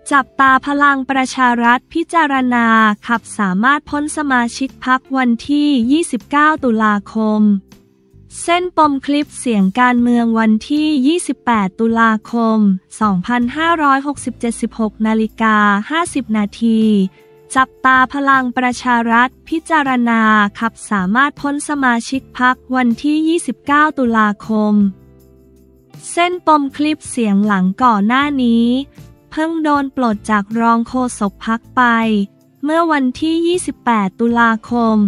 จับตาพลังประชารัฐพิจารณาขับสามารถพ้นสมาชิกพรรควันที่ 29 ตุลาคมเส้นปมคลิปเสียงการเมืองวันที่ 28 ตุลาคม 2567 16:50 นาทีจับตาพลังประชารัฐพิจารณาขับสามารถพ้นสมาชิกพรรควันที่ 29 ตุลาคมเส้นปมคลิปเสียงหลังก่อนหน้านี้เพิ่งโดนปลดจากรองโฆษกพรรคไปเมื่อวันที่ 28 ตุลาคม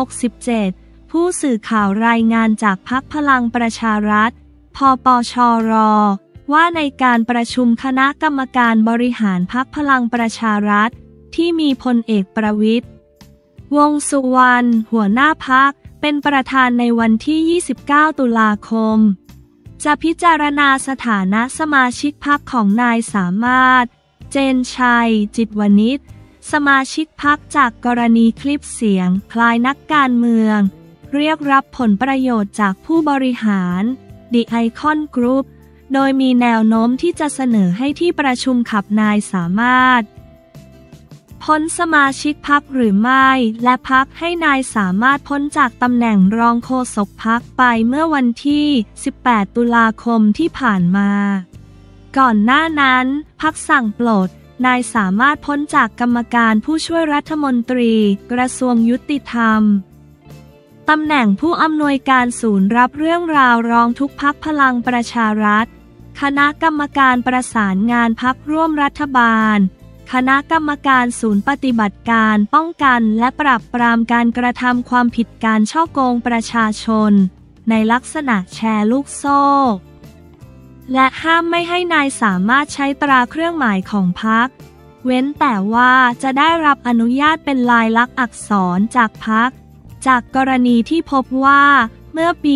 67ผู้สื่อข่าวรายงานจากพรรคพลังประชารัฐพปชรว่าในการประชุมคณะกรรมการบริหารพรรคพลังประชารัฐที่มีพลเอกประวิตรวงษ์สุวรรณหัวหน้าพรรคเป็นประธานในวันที่ 29 ตุลาคมจะพิจารณาสถานะสมาชิกพรรคของนายสามารถเจนชัยจิตวณิชสมาชิกพรรคจากกรณีคลิปเสียงคล้ายนักการเมืองเรียกรับผลประโยชน์จากผู้บริหารThe Icon Group โดยมีแนวโน้มที่จะเสนอให้ที่ประชุมขับนายสามารถพ้นสมาชิกพรรคหรือไม่และพรรคให้นายสามารถพ้นจากตำแหน่งรองโฆษกพรรคไปเมื่อวันที่ 18 ตุลาคมที่ผ่านมาก่อนหน้านั้นพรรคสั่งปลดนายสามารถพ้นจากกรรมการผู้ช่วยรัฐมนตรีกระทรวงยุติธรรมตำแหน่งผู้อำนวยการศูนย์รับเรื่องราวร้องทุกข์พรรคพลังประชารัฐคณะกรรมการประสานงานพรรคร่วมรัฐบาลคณะกรรมการศูนย์ปฏิบัติการป้องกันและปราบปรามการกระทำความผิดการฉ้อโกงประชาชนในลักษณะแชร์ลูกโซ่และห้ามไม่ให้นายสามารถใช้ตราเครื่องหมายของพรรคเว้นแต่ว่าจะได้รับอนุญาตเป็นลายลักษณ์อักษรจากพรรคจากกรณีที่พบว่าเมื่อปี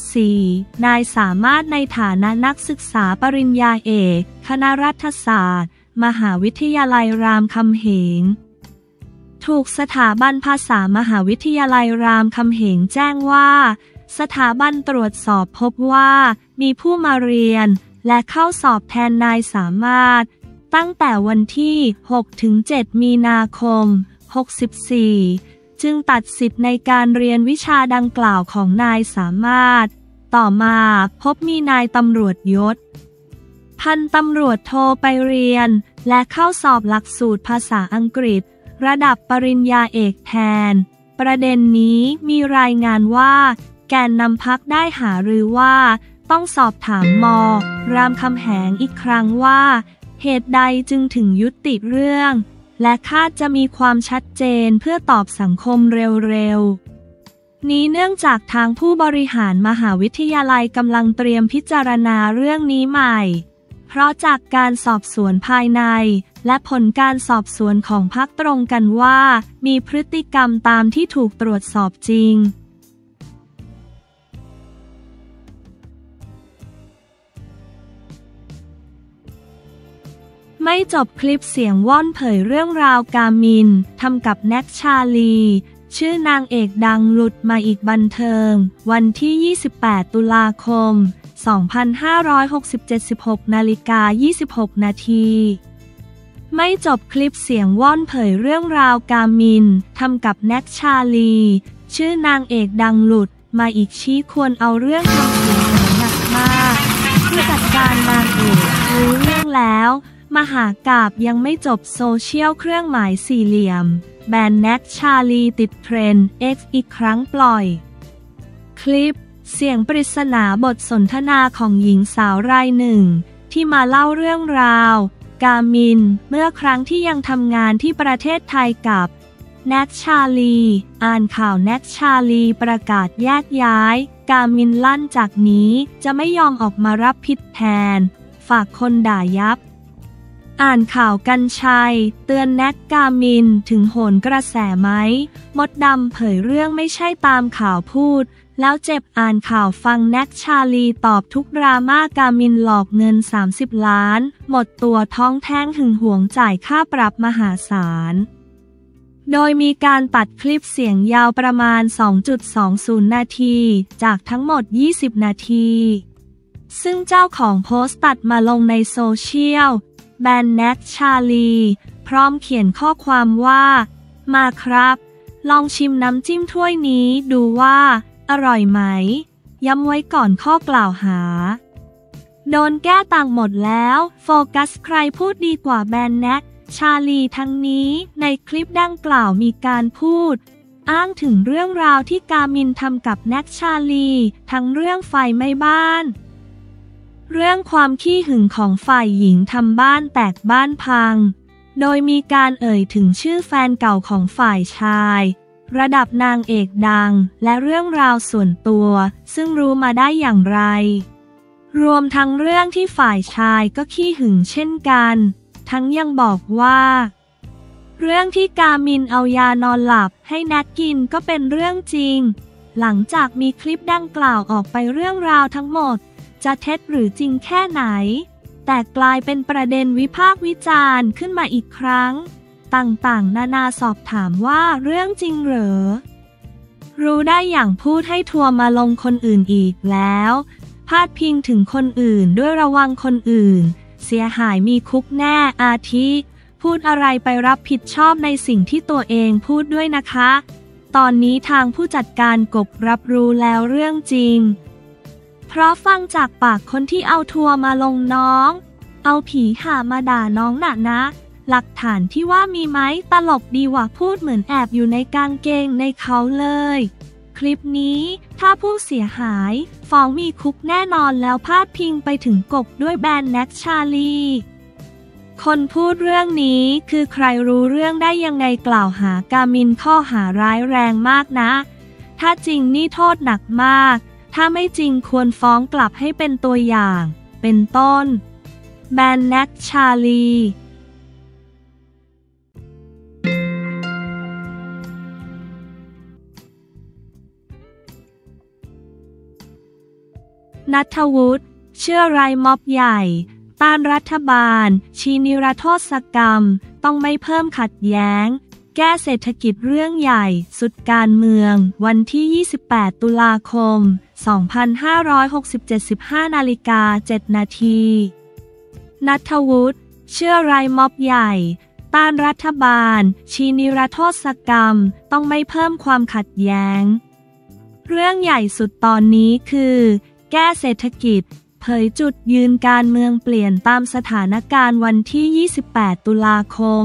64 นายสามารถในฐานะนักศึกษาปริญญาเอกคณะรัฐศาสตร์มหาวิทยาลัยรามคำแหงถูกสถาบันภาษามหาวิทยาลัยรามคำแหงแจ้งว่าสถาบันตรวจสอบพบว่ามีผู้มาเรียนและเข้าสอบแทนนายสามารถตั้งแต่วันที่ 6-7 มีนาคม 64จึงตัดสิทธิ์ในการเรียนวิชาดังกล่าวของนายสามารถต่อมาพบมีนายตำรวจยศพันตำรวจโทไปเรียนและเข้าสอบหลักสูตรภาษาอังกฤษระดับปริญญาเอกแทนประเด็นนี้มีรายงานว่าแกนนำพรรคได้หารือว่าต้องสอบถามม.รามคำแหงอีกครั้งว่าเหตุใดจึงถึงยุติเรื่องและคาดจะมีความชัดเจนเพื่อตอบสังคมเร็วๆนี้เนื่องจากทางผู้บริหารมหาวิทยาลัยกำลังเตรียมพิจารณาเรื่องนี้ใหม่เพราะจากการสอบสวนภายในและผลการสอบสวนของพรรคตรงกันว่ามีพฤติกรรมตามที่ถูกตรวจสอบจริงไม่จบคลิปเสียงว่อนเผยเรื่องราวกามินทำกับแน็กชาลีชื่อนางเอกดังหลุดมาอีกบันเทิงวันที่ 28 ตุลาคม 2567 16:26 นาทีไม่จบคลิปเสียงว่อนเผยเรื่องราวกามินทำกับแน็กชาลีชื่อนางเอกดังหลุดมาอีกชี้ควรเอาเรื่องทำเสียงหนักมากผู้จัดการนางเอกรู้เรื่องแล้วมหากาพย์ยังไม่จบโซเชียลเครื่องหมายสี่เหลี่ยมแบนแน็กชาลีติดเทรนด์ X อีกครั้งปล่อยคลิปเสียงปริศนาบทสนทนาของหญิงสาวรายหนึ่งที่มาเล่าเรื่องราวกามินเมื่อครั้งที่ยังทำงานที่ประเทศไทยกับแน็กชาลีอ่านข่าวแน็กชาลีประกาศแยกย้ายกามินลั่นจากนี้จะไม่ยอมออกมารับผิดแทนฝากคนด่ายับอ่านข่าวกัญชัยเตือนแน็กกามินถึงโหนกระแสไหมมดดำเผยเรื่องไม่ใช่ตามข่าวพูดแล้วเจ็บอ่านข่าวฟังแน็กชาลีตอบทุกดราม่ากามินหลอกเงิน30 ล้านหมดตัวท้องแท้งหึงหวงจ่ายค่าปรับมหาศาลโดยมีการตัดคลิปเสียงยาวประมาณ 2.20 นาทีจากทั้งหมด20 นาทีซึ่งเจ้าของโพสต์ตัดมาลงในโซเชียลแบรนด์แน็กชาลีพร้อมเขียนข้อความว่ามาครับลองชิมน้ำจิ้มถ้วยนี้ดูว่าอร่อยไหมย้ำไว้ก่อนข้อกล่าวหาโดนแก้ต่างหมดแล้วโฟกัสใครพูดดีกว่าแบรนด์แน็กชาลีทั้งนี้ในคลิปดังกล่าวมีการพูดอ้างถึงเรื่องราวที่กามินทำกับแน็กชาลีทั้งเรื่องไฟไหม้บ้านเรื่องความขี้หึงของฝ่ายหญิงทำบ้านแตกบ้านพังโดยมีการเอ่ยถึงชื่อแฟนเก่าของฝ่ายชายระดับนางเอกดังและเรื่องราวส่วนตัวซึ่งรู้มาได้อย่างไรรวมทั้งเรื่องที่ฝ่ายชายก็ขี้หึงเช่นกันทั้งยังบอกว่าเรื่องที่กามินเอายานอนหลับให้แน็กกินก็เป็นเรื่องจริงหลังจากมีคลิปดังกล่าวออกไปเรื่องราวทั้งหมดจะเท็จหรือจริงแค่ไหนแต่กลายเป็นประเด็นวิพากษ์วิจารณ์ขึ้นมาอีกครั้งต่างๆนานาสอบถามว่าเรื่องจริงเหรอรู้ได้อย่างพูดให้ทัวร์มาลงคนอื่นอีกแล้วพาดพิงถึงคนอื่นด้วยระวังคนอื่นเสียหายมีคุกแน่อาทิพูดอะไรไปรับผิดชอบในสิ่งที่ตัวเองพูดด้วยนะคะตอนนี้ทางผู้จัดการกบรับรู้แล้วเรื่องจริงเพราะฟังจากปากคนที่เอาทัวร์มาลงน้องเอาผีห่ามาด่าน้องน่ะนะหลักฐานที่ว่ามีไหมตลกดีว่ะพูดเหมือนแอบอยู่ในกางเกงในเขาเลยคลิปนี้ถ้าผู้เสียหายฟ้องมีคุกแน่นอนแล้วพาดพิงไปถึงกบด้วยแบรนด์แน็กชาลีคนพูดเรื่องนี้คือใครรู้เรื่องได้ยังไงกล่าวหากามินข้อหาร้ายแรงมากนะถ้าจริงนี่โทษหนักมากถ้าไม่จริงควรฟ้องกลับให้เป็นตัวอย่างเป็นต้นแบรนด์แน็กชาลีณัฐวุฒิเชื่อไรม็อบใหญ่ต้านรัฐบาลชี้นิรโทษกรรมต้องไม่เพิ่มขัดแย้งแก้เศรษฐกิจเรื่องใหญ่สุดการเมืองวันที่ 28 ตุลาคม 2567 15:07 นาทีณัฐวุฒิเชื่อไรม็อบใหญ่ต้านรัฐบาลชี้นิรโทษกรรมต้องไม่เพิ่มความขัดแย้งเรื่องใหญ่สุดตอนนี้คือแก้เศรษฐกิจเผยจุดยืนการเมืองเปลี่ยนตามสถานการณ์วันที่ 28 ตุลาคม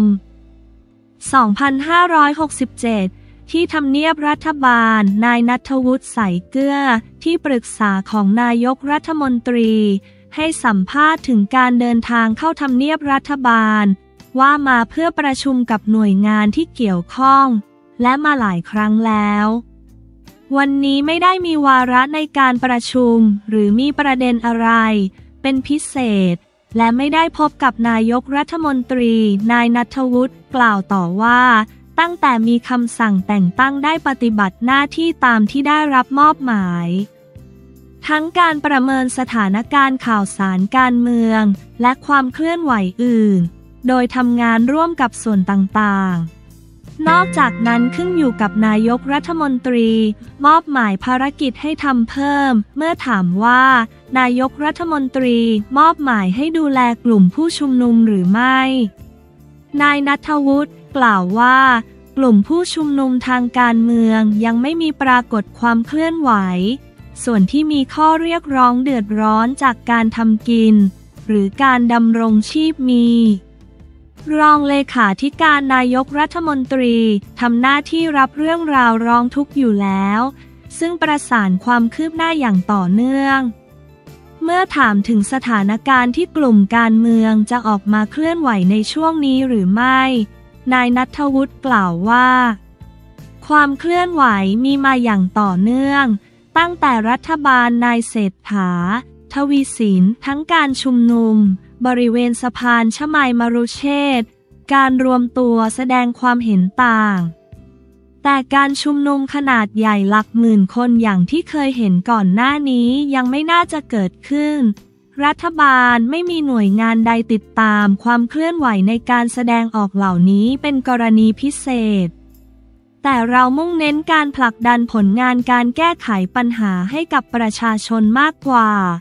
2567 ที่ทำเนียบรัฐบาลนายณัฐวุฒิใส่เกลือที่ปรึกษาของนายกรัฐมนตรีให้สัมภาษณ์ถึงการเดินทางเข้าทำเนียบรัฐบาลว่ามาเพื่อประชุมกับหน่วยงานที่เกี่ยวข้องและมาหลายครั้งแล้ววันนี้ไม่ได้มีวาระในการประชุมหรือมีประเด็นอะไรเป็นพิเศษและไม่ได้พบกับนายกรัฐมนตรีนายณัฐวุฒิกล่าวต่อว่าตั้งแต่มีคำสั่งแต่งตั้งได้ปฏิบัติหน้าที่ตามที่ได้รับมอบหมายทั้งการประเมินสถานการณ์ข่าวสารการเมืองและความเคลื่อนไหวอื่นโดยทำงานร่วมกับส่วนต่างๆนอกจากนั้นขึ้นอยู่กับนายกรัฐมนตรีมอบหมายภารกิจให้ทำเพิ่มเมื่อถามว่านายกรัฐมนตรีมอบหมายให้ดูแลกลุ่มผู้ชุมนุมหรือไม่นายณัฐวุฒิกล่าวว่ากลุ่มผู้ชุมนุมทางการเมืองยังไม่มีปรากฏความเคลื่อนไหวส่วนที่มีข้อเรียกร้องเดือดร้อนจากการทำกินหรือการดำรงชีพมีรองเลขาธิการนายกรัฐมนตรีทำหน้าที่รับเรื่องราวร้องทุกข์อยู่แล้วซึ่งประสานความคืบหน้าอย่างต่อเนื่องเมื่อถามถึงสถานการณ์ที่กลุ่มการเมืองจะออกมาเคลื่อนไหวในช่วงนี้หรือไม่นายณัฐวุฒิกล่าวว่าความเคลื่อนไหวมีมาอย่างต่อเนื่องตั้งแต่รัฐบาลนายเศรษฐาทวีสินทั้งการชุมนุมบริเวณสะพานชมัยมรุเชษฐ์การรวมตัวแสดงความเห็นต่างแต่การชุมนุมขนาดใหญ่หลักหมื่นคนอย่างที่เคยเห็นก่อนหน้านี้ยังไม่น่าจะเกิดขึ้นรัฐบาลไม่มีหน่วยงานใดติดตามความเคลื่อนไหวในการแสดงออกเหล่านี้เป็นกรณีพิเศษแต่เรามุ่งเน้นการผลักดันผลงานการแก้ไขปัญหาให้กับประชาชนมากกว่า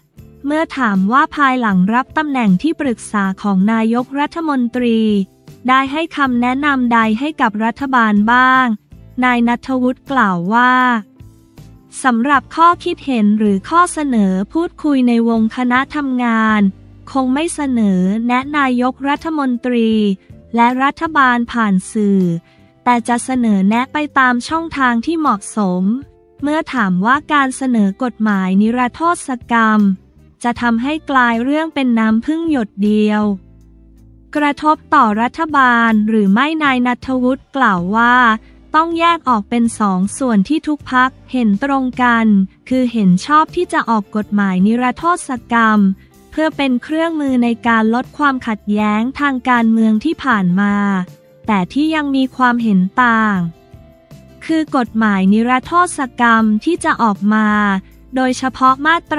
เมื่อถามว่าภายหลังรับตำแหน่งที่ปรึกษาของนายกรัฐมนตรีได้ให้คำแนะนำใดให้กับรัฐบาลบ้างนายณัฐวุฒิกล่าวว่าสำหรับข้อคิดเห็นหรือข้อเสนอพูดคุยในวงคณะทำงานคงไม่เสนอแนะนายกรัฐมนตรีและรัฐบาลผ่านสื่อแต่จะเสนอแนะไปตามช่องทางที่เหมาะสมเมื่อถามว่าการเสนอกฎหมายนิรโทษกรรมจะทำให้กลายเรื่องเป็นน้ำพึ่งหยดเดียวกระทบต่อรัฐบาลหรือไม่นายณัฐวุฒิกล่าวว่าต้องแยกออกเป็นสองส่วนที่ทุกพรรคเห็นตรงกันคือเห็นชอบที่จะออกกฎหมายนิรโทษกรรมเพื่อเป็นเครื่องมือในการลดความขัดแย้งทางการเมืองที่ผ่านมาแต่ที่ยังมีความเห็นต่างคือกฎหมายนิรโทษกรรมที่จะออกมาโดยเฉพาะมาตรา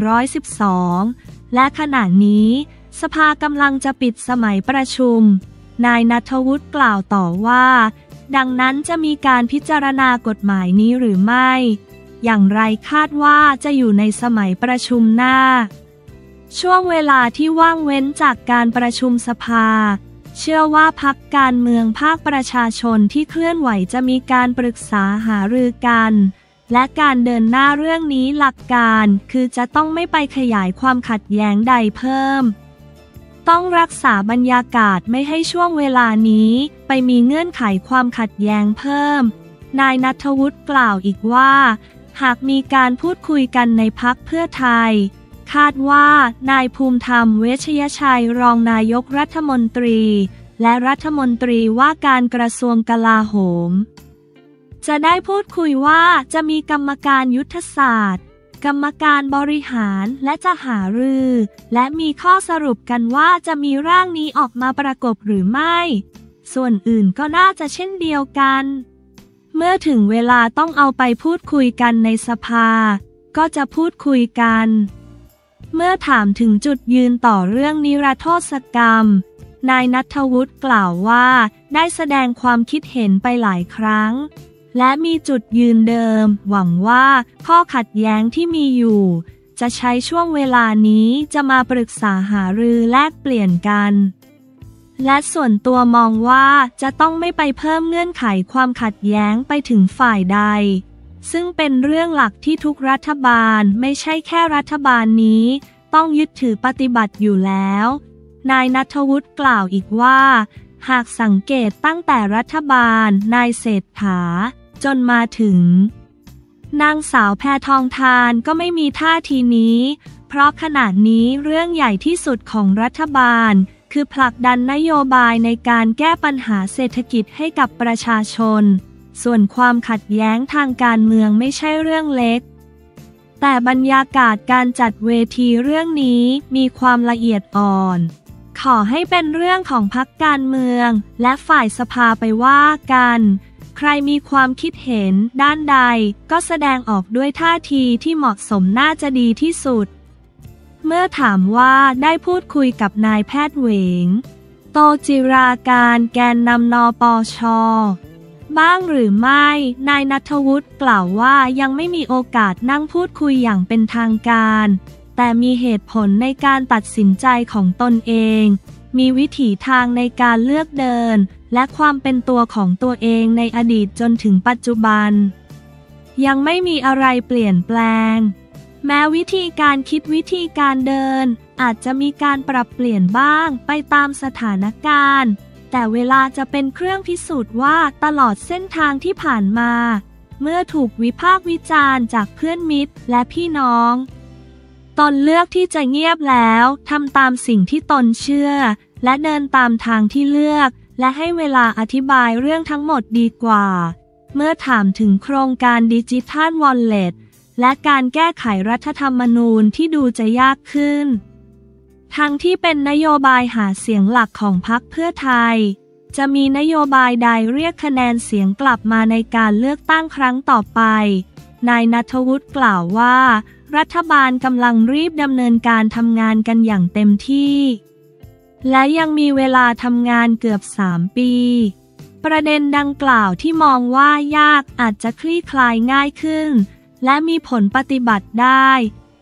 112 และขณะนี้สภากำลังจะปิดสมัยประชุมนายณัฐวุฒิกล่าวต่อว่าดังนั้นจะมีการพิจารณากฎหมายนี้หรือไม่อย่างไรคาดว่าจะอยู่ในสมัยประชุมหน้าช่วงเวลาที่ว่างเว้นจากการประชุมสภาเชื่อว่าพรรคการเมืองภาคประชาชนที่เคลื่อนไหวจะมีการปรึกษาหารือกันและการเดินหน้าเรื่องนี้หลักการคือจะต้องไม่ไปขยายความขัดแย้งใดเพิ่มต้องรักษาบรรยากาศไม่ให้ช่วงเวลานี้ไปมีเงื่อนไขความขัดแย้งเพิ่มนายณัฐวุฒิกล่าวอีกว่าหากมีการพูดคุยกันในพรรคเพื่อไทยคาดว่านายภูมิธรรมเวชยชัยรองนายกรัฐมนตรีและรัฐมนตรีว่าการกระทรวงกลาโหมจะได้พูดคุยว่าจะมีกรรมการยุทธศาสตร์กรรมการบริหารและจะหารือและมีข้อสรุปกันว่าจะมีร่างนี้ออกมาประกบหรือไม่ส่วนอื่นก็น่าจะเช่นเดียวกันเมื่อถึงเวลาต้องเอาไปพูดคุยกันในสภาก็จะพูดคุยกันเมื่อถามถึงจุดยืนต่อเรื่องนิรโทษกรรมนายณัฐวุฒิกล่าวว่าได้แสดงความคิดเห็นไปหลายครั้งและมีจุดยืนเดิมหวังว่าข้อขัดแย้งที่มีอยู่จะใช้ช่วงเวลานี้จะมาปรึกษาหารือแลกเปลี่ยนกันและส่วนตัวมองว่าจะต้องไม่ไปเพิ่มเงื่อนไขความขัดแย้งไปถึงฝ่ายใดซึ่งเป็นเรื่องหลักที่ทุกรัฐบาลไม่ใช่แค่รัฐบาลนี้ต้องยึดถือปฏิบัติอยู่แล้วนายณัฐวุฒิกล่าวอีกว่าหากสังเกตตั้งแต่รัฐบาลนายเศรษฐาจนมาถึงนางสาวแพทองธารก็ไม่มีท่าทีนี้เพราะขณะนี้เรื่องใหญ่ที่สุดของรัฐบาลคือผลักดันนโยบายในการแก้ปัญหาเศรษฐกิจให้กับประชาชนส่วนความขัดแย้งทางการเมืองไม่ใช่เรื่องเล็กแต่บรรยากาศการจัดเวทีเรื่องนี้มีความละเอียดอ่อนขอให้เป็นเรื่องของพรรคการเมืองและฝ่ายสภาไปว่ากันใครมีความคิดเห็นด้านใดก็แสดงออกด้วยท่าทีที่เหมาะสมน่าจะดีที่สุดเมื่อถามว่าได้พูดคุยกับนายแพทย์เหวงโตจิราการแกนนำนปช.บ้างหรือไม่นายณัฐวุฒิกล่าวว่ายังไม่มีโอกาสนั่งพูดคุยอย่างเป็นทางการแต่มีเหตุผลในการตัดสินใจของตนเองมีวิถีทางในการเลือกเดินและความเป็นตัวของตัวเองในอดีตจนถึงปัจจุบันยังไม่มีอะไรเปลี่ยนแปลงแม้วิธีการคิดวิธีการเดินอาจจะมีการปรับเปลี่ยนบ้างไปตามสถานการณ์แต่เวลาจะเป็นเครื่องพิสูจน์ว่าตลอดเส้นทางที่ผ่านมาเมื่อถูกวิพากษ์วิจารณ์จากเพื่อนมิตรและพี่น้องตนเลือกที่จะเงียบแล้วทำตามสิ่งที่ตนเชื่อและเดินตามทางที่เลือกและให้เวลาอธิบายเรื่องทั้งหมดดีกว่าเมื่อถามถึงโครงการดิจิทัลวอลเล็ตและการแก้ไขรัฐธรรมนูญที่ดูจะยากขึ้นทั้งที่เป็นนโยบายหาเสียงหลักของพรรคเพื่อไทยจะมีนโยบายใดเรียกคะแนนเสียงกลับมาในการเลือกตั้งครั้งต่อไปนายณัฐวุฒิกล่าวว่ารัฐบาลกำลังรีบดำเนินการทำงานกันอย่างเต็มที่และยังมีเวลาทำงานเกือบ3 ปีประเด็นดังกล่าวที่มองว่ายากอาจจะคลี่คลายง่ายขึ้นและมีผลปฏิบัติได้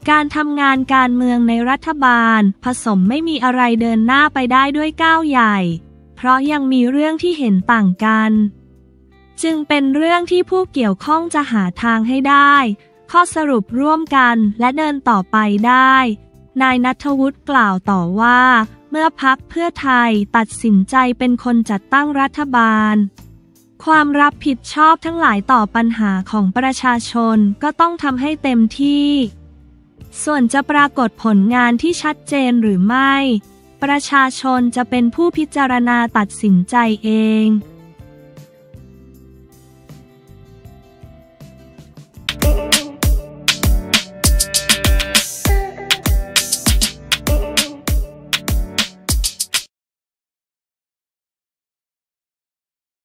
การทำงานการเมืองในรัฐบาลผสมไม่มีอะไรเดินหน้าไปได้ด้วยก้าวใหญ่เพราะยังมีเรื่องที่เห็นต่างกันจึงเป็นเรื่องที่ผู้เกี่ยวข้องจะหาทางให้ได้ข้อสรุปร่วมกันและเดินต่อไปได้นายณัฐวุฒิกล่าวต่อว่าเมื่อพรรคเพื่อไทยตัดสินใจเป็นคนจัดตั้งรัฐบาลความรับผิดชอบทั้งหลายต่อปัญหาของประชาชนก็ต้องทำให้เต็มที่ส่วนจะปรากฏผลงานที่ชัดเจนหรือไม่ประชาชนจะเป็นผู้พิจารณาตัดสินใจเอง